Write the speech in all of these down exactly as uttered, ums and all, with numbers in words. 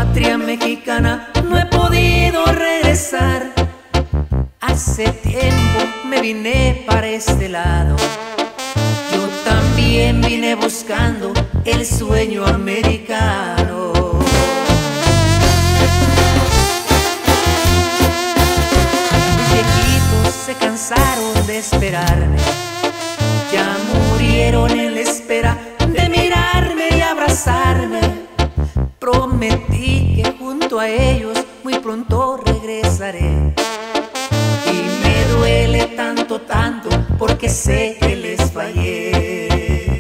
patria mexicana no he podido regresar. Hace tiempo me vine para este lado. Yo también vine buscando el sueño americano. Mis viejitos se cansaron de esperarme, ya murieron en la espera de mirarme y abrazarme. Prometí que junto a ellos muy pronto regresaré. Y me duele tanto, tanto, porque sé que les fallé.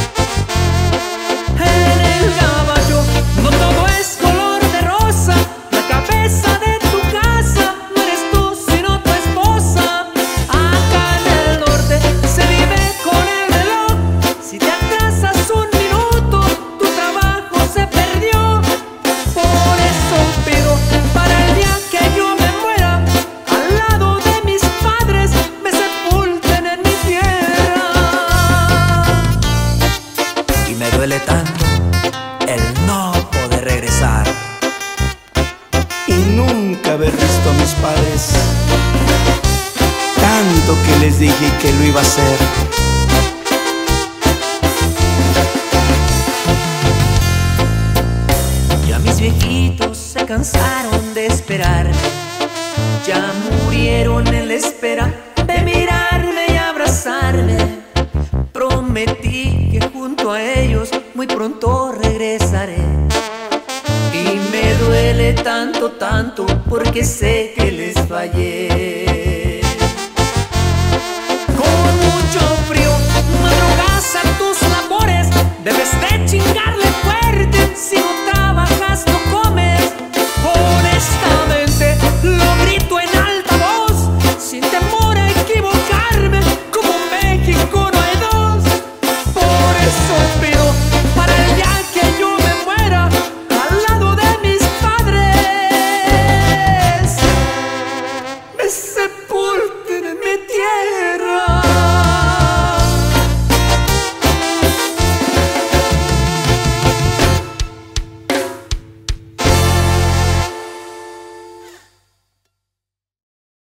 En el caballo no todo es color de rosa. La cabeza de tu casa no eres tú sino tu esposa. Acá en el norte se vive con el reloj. Si te atrasas un minuto, tu trabajo se perdió. Por eso pido para el día que yo me muera, al lado de mis padres me sepulten en mi tierra. Y me duele tanto el no poder regresar y nunca haber visto a mis padres, tanto que les dije que lo iba a hacer. Ya mis viejitos se cansaron de esperarme, ya murieron en la espera de mirarme y abrazarme. Prometí que junto a ellos muy pronto regresaré. Y me duele tanto, tanto, porque sé que les fallé. Con mucho frío